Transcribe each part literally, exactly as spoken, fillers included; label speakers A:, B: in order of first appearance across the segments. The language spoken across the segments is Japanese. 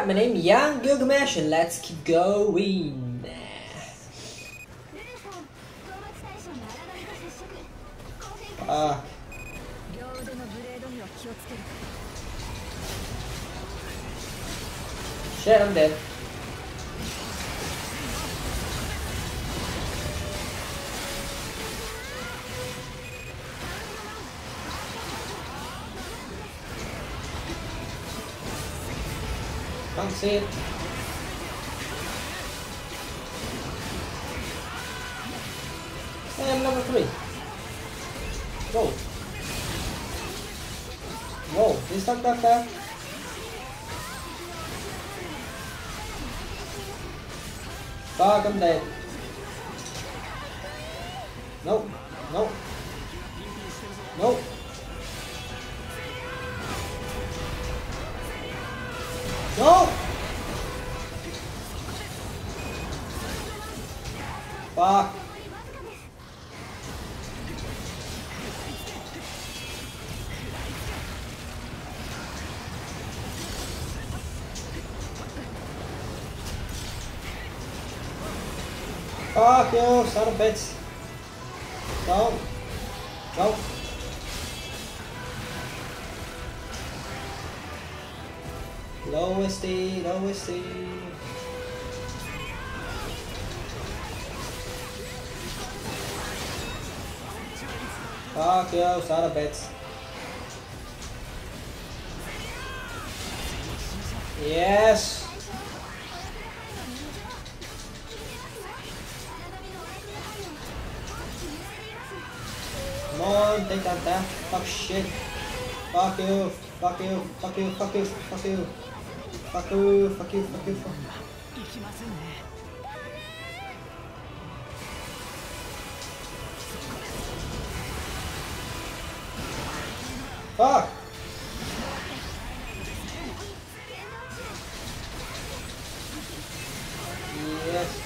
A: my name is Young Gilgamesh and let's keep going. Ah. Shit, I'm dead. Can't see it. Hey, I'm level three. Whoa. Whoa, he's not that fast. Fuck, I'm dead. Nope. Nope. Nope. No! Fuck. Fuck you, son of a bitch. Don't. Don't. Low S D, low S D. Fuck you, son of a bitch. Yes. Come on, take that back. Fuck shit. Fuck you. Fuck you. Fuck you. Fuck you. Fuck you. Fuck you. Fuck you. Fuck you. Fuck you. Fuck. Yes.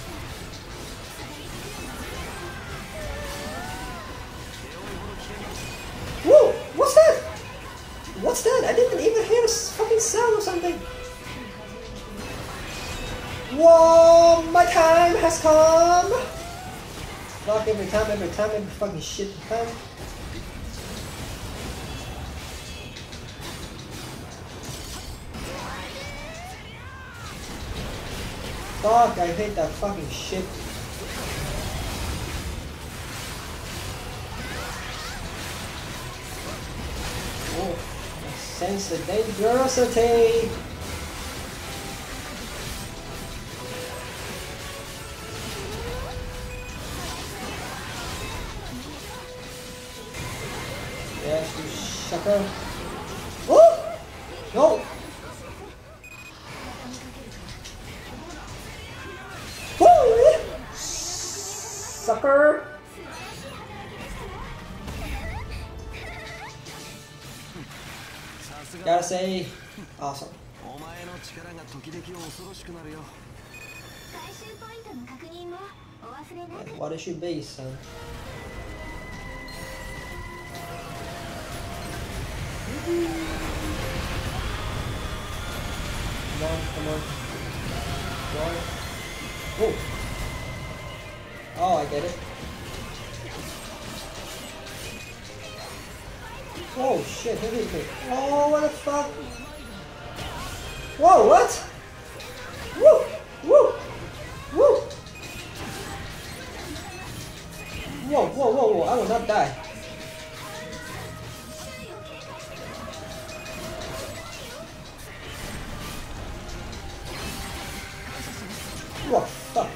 A: Whoa! What's that? What's that? I didn't even hear a fucking sound or something. Whoa! My time has come! Fuck every time, every time, every fucking shit time. Fuck, I hate that fucking shit. Oh, I sense the dangerosity. Yes, you sucker. Oh! No! Woo! Sucker! Gotta say, awesome. What is your base, son? Come on, come on. Come on. Oh! Oh, I get it. Oh shit, who hit me? Oh, what the fuck? Whoa, what? Woo! Woo! Woo! Whoa, whoa, whoa, whoa, I will not die. What the fuck?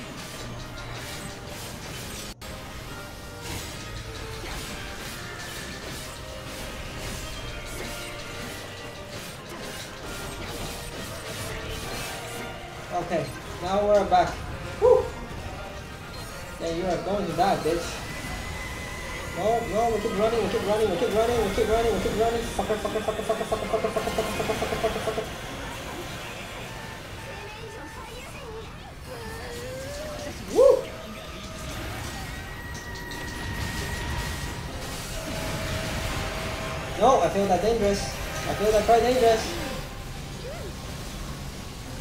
A: Okay, now we're back. Woo! Yeah, you are going to die, bitch. No, no, we keep running, we keep running, we keep running, we keep running, we keep running. Fucker, fucker, fucker, fucker, fucker, fucker, fucker, fucker, fucker, fucker, fucker, fucker. Woo! No, I feel that dangerous. I feel that quite dangerous.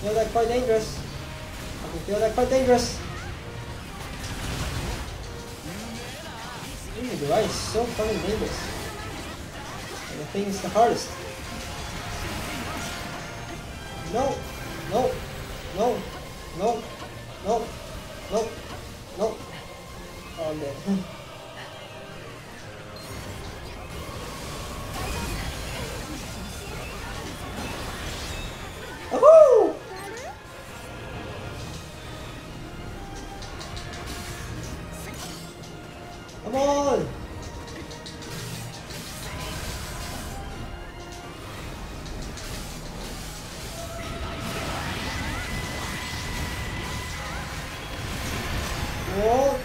A: feel that quite dangerous. I can feel that quite dangerous. Ooh, the ride is so fucking dangerous. And the thing is the hardest. No, no, no, no, no, no, no. Oh, I'm dead. Woohoo! Come on! Whoa!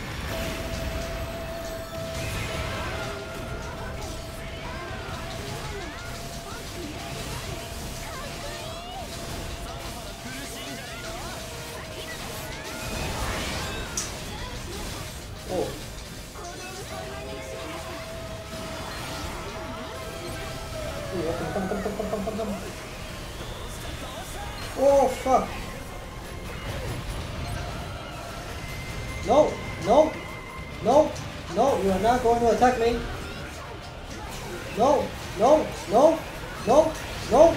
A: Oh. Ooh, come, come, come, come, come, come, come. Oh, fuck. No, no, no, no, you are not going to attack me. No, no, no, no, no.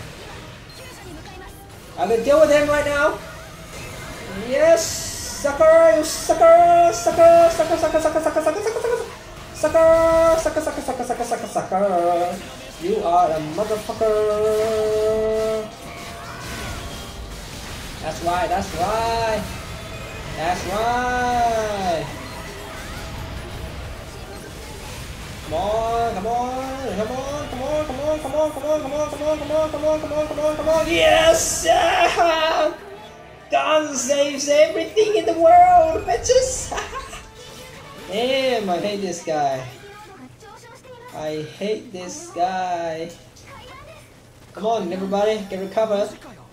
A: I can deal with him right now. Yes, sucker, you sucker, sucker, sucker, sucker, sucker, sucker, sucker, sucker, sucker, sucker, sucker, sucker, sucker, sucker, sucker. You are a motherfucker. That's right, that's right. That's right. Come on, come on, come on, come on, come on, come on, come on, come on, come on, come on, come on, come on, come on, come on. Yes! Gun saves everything in the world, bitches! Damn, I hate this guy. I hate this guy. Come on, everybody, get recovered.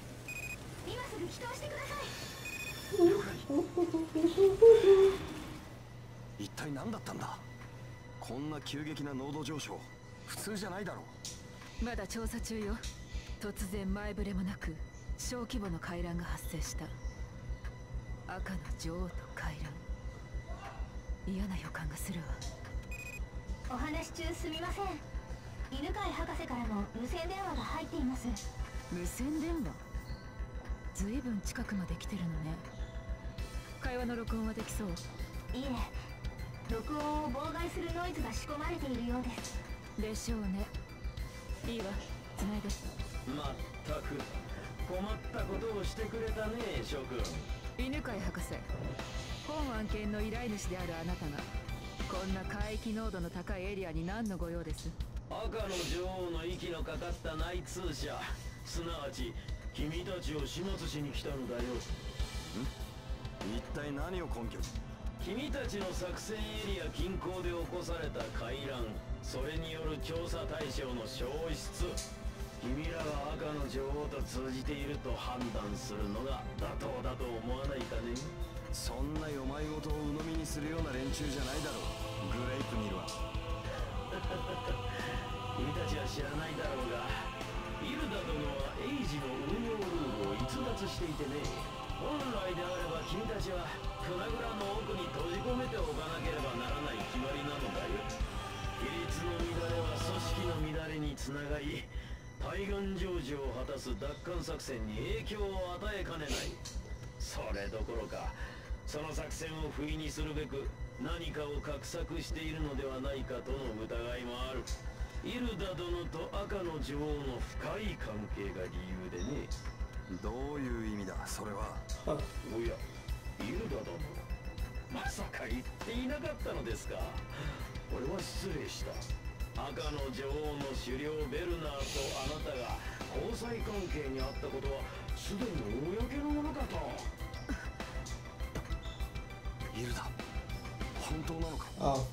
A: Oh.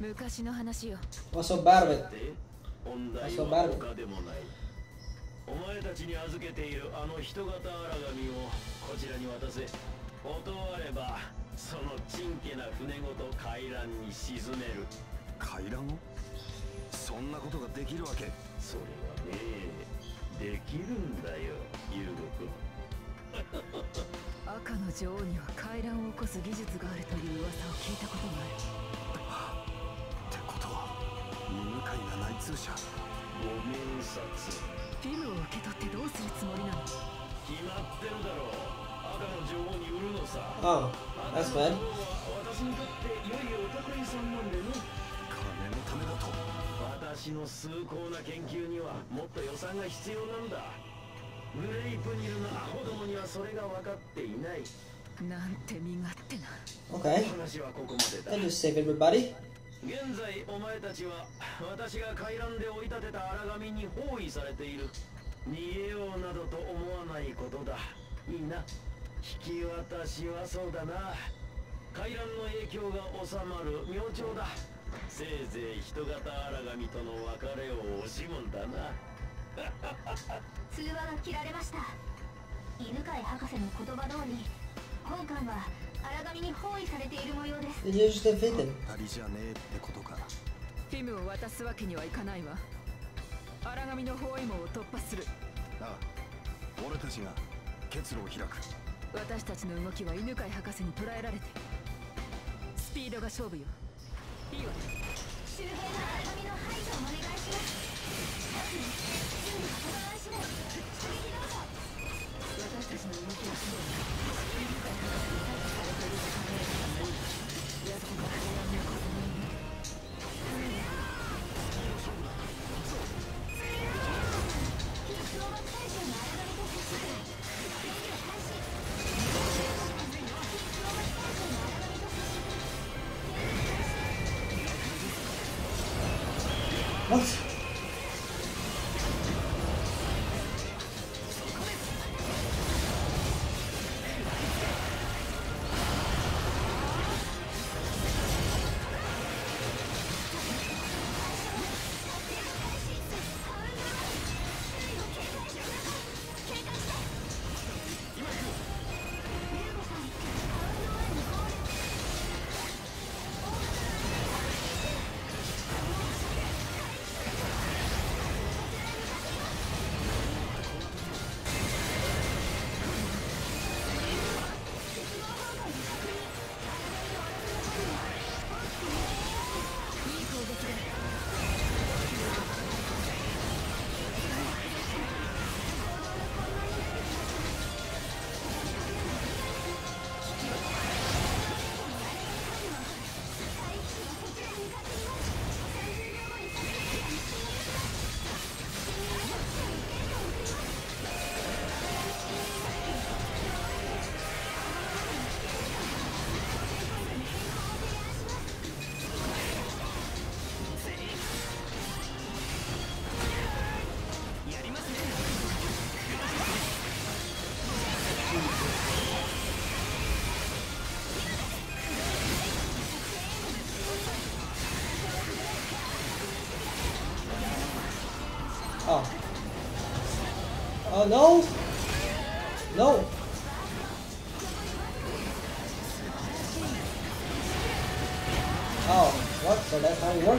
A: What's so bad of it? What's so bad of it?
B: お前たちに預けているあの人型荒紙をこちらに渡せ。音あればそのちんけな船ごと海岸に沈める。海岸を？そんなことができるわけ？それはね、できるんだよ、ユーゴ君。
C: 赤の女王には回覧を起こす技術があるという噂を聞いたことがある。
D: ってことは犬飼が内通者。
B: ご明察。
C: フィムを受け取ってどうするつもりなの？
B: 決まってるだろう。赤の女王に売るのさ。
A: Oh, that's bad.
B: 私にとって良いお得意さんなんでね。
D: 金のためだと。
B: 私の崇高な研究にはもっと予算が必要なんだ。グレイプニルのアホどもにはそれが分かっていない。
C: なんて身勝手な。
A: Okay.
B: 話はここまでだ。
A: I just save everybody.
B: 現在お前たちは私が回覧で追い立てた荒神に包囲されている。逃げようなどと思わないことだ。いいな。引き渡しはそうだな。回覧の影響が収まる明朝だ。せいぜい人型荒神との別れを惜しむんだな。
E: 通話が切られました。犬飼博士の言葉通り、今回は荒神に包囲されている模様です。
A: Did you just defeat him?
D: 当たりじゃねえってことか。
C: フィムを渡すわけにはいかないわ。荒神の包囲網を突破する。
D: ああ、俺たちが結露を開く。
C: 私たちの動きは犬飼博士に捉えられてる。スピードが勝負よ。いいわ。
E: 周辺の荒神の排除をお願いします。準備が整い次第、攻撃どうぞ。
C: 私たちの動きはすでに犬飼博士に排除されていると考えるしかない。やつが平安の風にいる。
E: 非通話対象の荒神と接触。制御開始。非通話対象の荒神と接触。
A: What? Oh. Oh no! No! Oh, what? So that's how it works?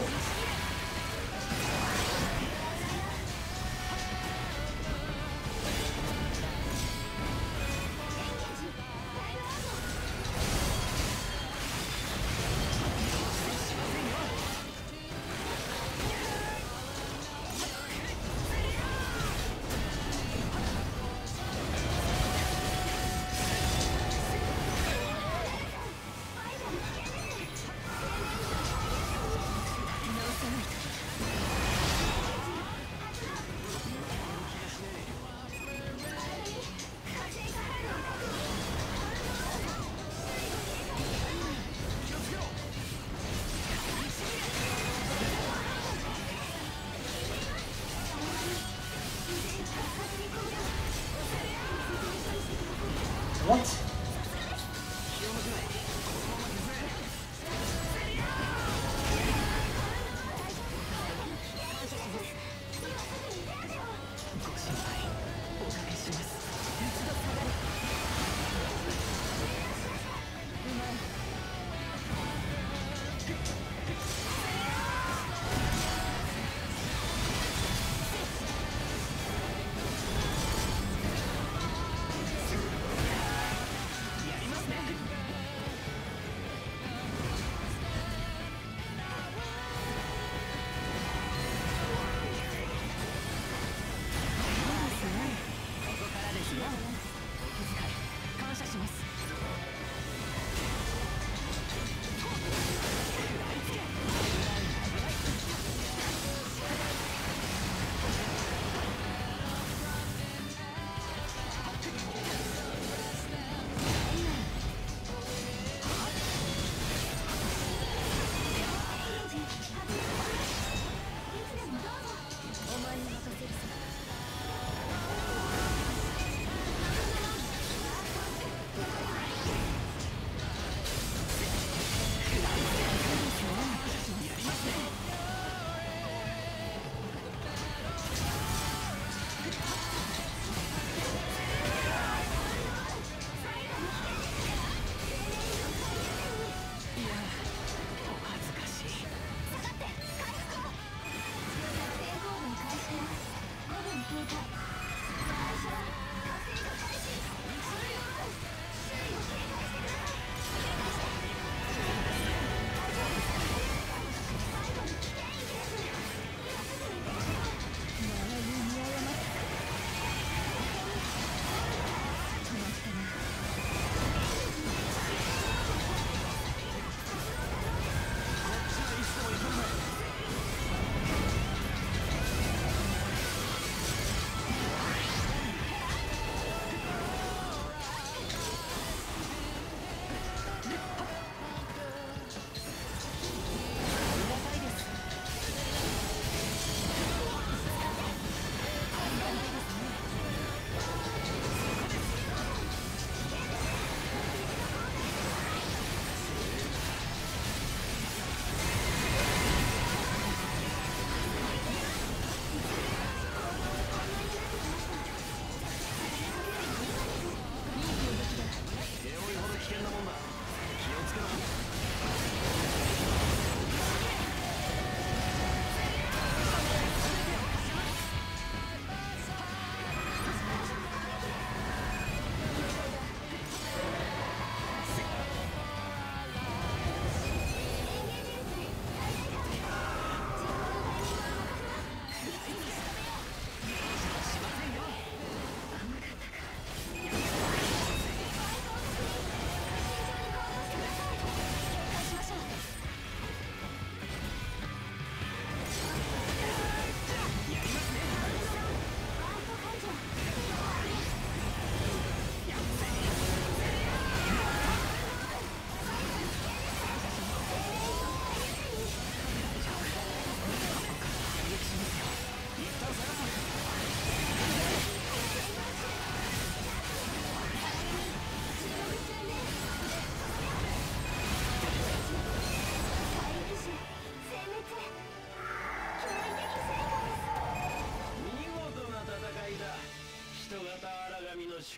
A: What?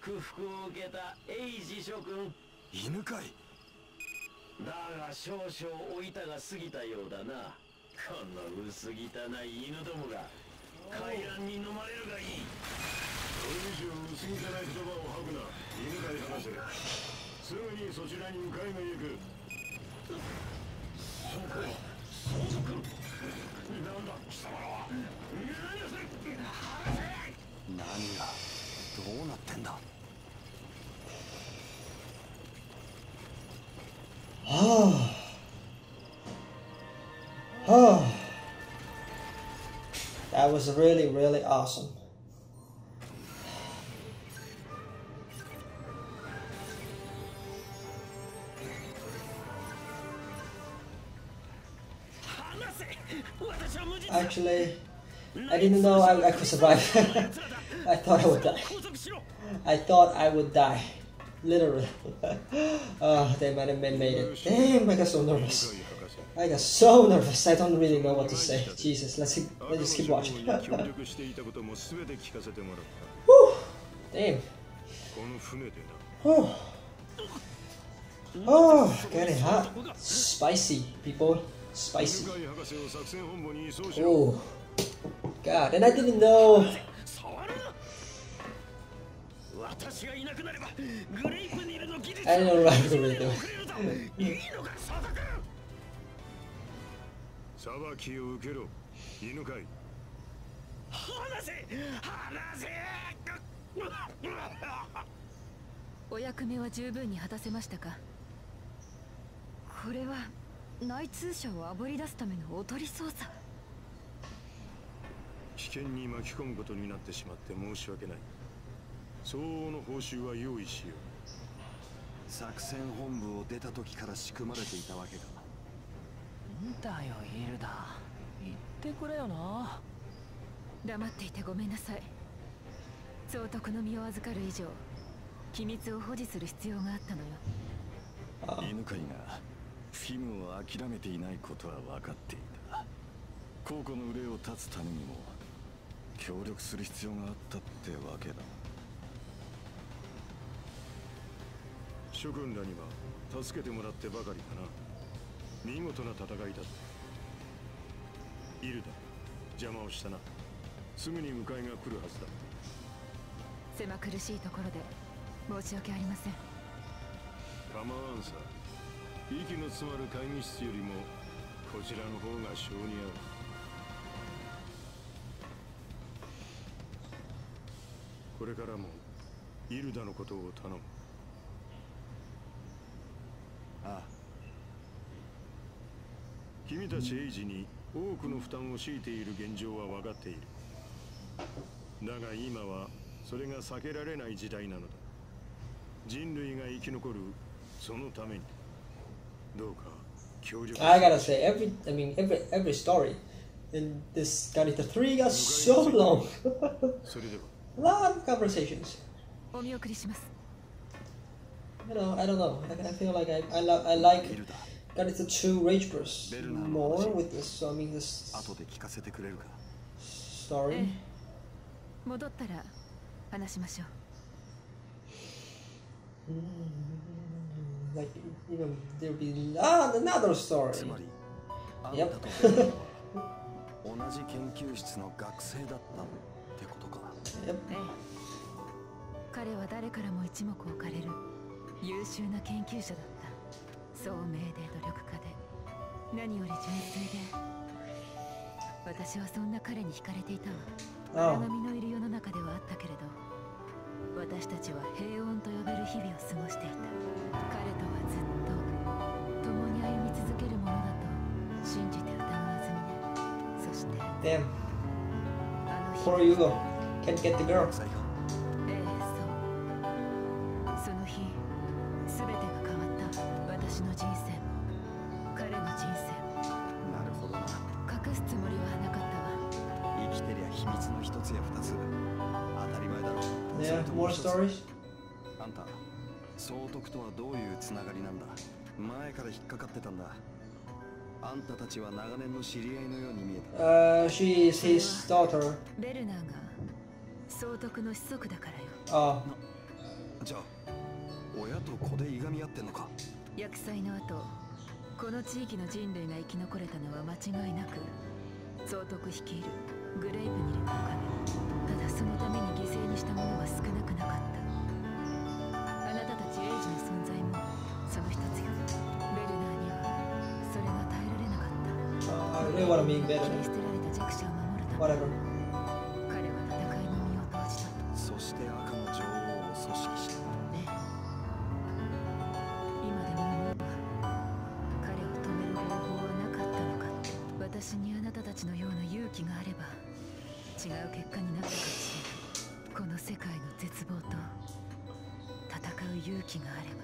B: 祝福を受けたエイジ諸君。
D: 犬飼い。
B: だが少々老いたが過ぎたようだな。この薄汚い犬どもが海岸に飲まれるがいい。
F: それ以上薄汚い言葉を吐くな。犬飼い話せ。すぐにそちらに迎えが行く。
B: そこ相続。なんだ貴様らは。何をする。
D: 何がどうなってんだ。
A: Oh. Oh. That was really, really awesome. Actually, I didn't know I, I could survive. I thought I would die. I thought I would die. Literally. Oh, they might have made it. Damn, I got so nervous. I got so nervous. I don't really know what to say. Jesus, let's keep, let's just keep watching. Whew. Damn. Oh. Oh, getting hot. Spicy, people. Spicy. Oh. God, and I didn't know. I don't know what I'm really doing.
F: 裁きを受けろ、犬飼い。
B: 離せ、離せ。
C: お役目は十分に果たせましたか。これは内通者をあぶり出すためのおとり捜査。
F: 危険に巻き込むことになってしまって申し訳ない。相応の報酬は用意しよう。
D: 作戦本部を出た時から仕組まれていたわけか。
G: んだよイルダ、言ってくれよな。
C: 黙っていてごめんなさい。総督の身を預かる以上、機密を保持する必要があったのよ。
D: 犬飼がフィムを諦めていないことは分かっていた。皇庫の腕を立つためにも協力する必要があったってわけだ。
F: 諸君らには助けてもらってばかりだな。見事な戦いだった。イルダ、邪魔をしたな。すぐに迎えが来るはずだ。
C: 狭苦しいところで申し訳ありません。
F: 構わんさ。息の詰まる会議室よりもこちらの方が性に合う。これからもイルダのことを頼む。
D: ああ。
F: 君たちエイジに多くの負担を強いている現状は分かっている。だが今はそれが避けられない時代なのだ。人類が生き残るそのためにどうか協力。
A: I gotta say, every I mean every every story in this Ganita three got so long.
F: それでは。
A: A lot of conversations.
C: お見送りします。
A: You know, I don't know. I, I feel like I I, lo I like Ganita two Rage Burst more with this. So I mean this
D: 後で聞かせてくれるか。
A: story.
C: 戻ったら話しましょう。
A: Mm, like even there'll be ah another story.
D: つまり、あん
A: Yep.
D: たと僕は同じ研究室の学生だったってことか。
A: Yep.
C: ええ、彼は誰からも一目置かれる優秀な研究者だった。聡明で努力家で何より純粋で、私はそんな彼に惹かれていたわ。荒波のいる世の中ではあったけれど、私たちは平穏と呼べる日々を過ごしていた。彼とはずっと共に歩み続けるものだと信じて疑わずにね。そして
A: Damn.
C: あの日
A: Poor Hugo can't get the girl.
C: ええ、そう。その日、すべてが変わった。私の人生も彼の人生も。
D: なるほどな。
C: 隠すつもりはなかったわ。
D: 生きてりゃ秘密の一つや二つ。当たり前だろ。
A: Yeah, more stories.
D: あんた、総督とはどういうつながりなんだ。前から引っかかってたんだ。あんたたちは長年の知り合いのように見えた。
A: Uh, she is his daughter.
C: ベルナーが総督の子息だからよ。
A: Oh.
D: じゃあ親と子でいがみ合ってんのか。
C: 厄災の後、この地域の人類が生き残れたのは間違いなく総督率いるグレイブニルのおかげ。ただそのために犠牲にした者は少なくなかった。あなたたちエイジの存在もその一つよ。ベルナーにはそれが耐えられなかった。
A: Uh, I really want to be better.
C: 切り捨てられた弱者を守るため
A: Whatever.
C: 彼は戦いに身を投じた。
D: そして赤の女王を組織した。
C: ねえ、今でも思うわ。彼を止める方法はなかったのかって。私にあなたたちのような勇気があれば違う結果になったかもしれない。この世界の絶望と戦う勇気があれば。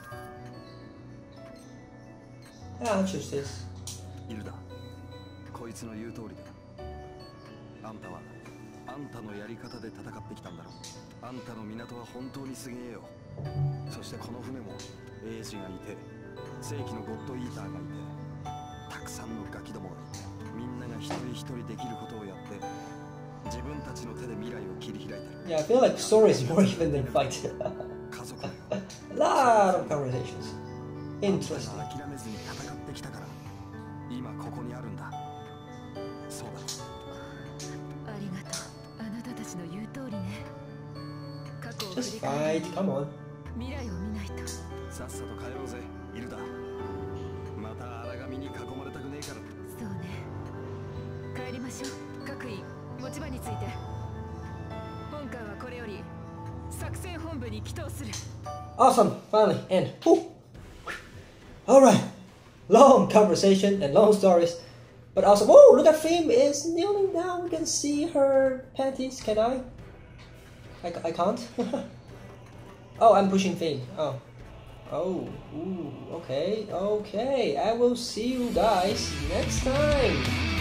A: Yeah, I'll choose this.
D: イルダ、こいつの言う通りだ。あんたはあんたのやり方で戦ってきたんだろう。あんたの港は本当にすげえよ。そしてこの船もエイジがいて、正規のゴッドイーターがいて、たくさんのガキどもがいて、みんなが一人一人できることをやって自分たちの手で未来を切り開いてる。
A: Yeah, I feel like story is more even than fight.
D: 家族だよ。
A: A lot of conversations. Interesting.
D: あんたが諦めずに戦ってきたから今ここにあるんだ。そうだ。
C: ありがとう。あなたたちの言う通りね。過去を振
A: Just
C: り返
A: fight.
C: り
A: Come on.
C: 未来を見ないと。
D: さっさと帰ろうぜ、イルダ。また荒神に囲まれたくねえから。
C: そうね。帰りましょう。各員持ち場について。本艦はこれより作戦本部に帰投する。
A: Awesome. Finally, end. Whew. All right. Long conversation and long stories, but awesome. Whoa! Look at Fame is kneeling down. We can see her panties. Can I? I, I can't. Oh, I'm pushing Fame. Oh. Oh. Ooh. Okay. Okay. I will see you guys next time.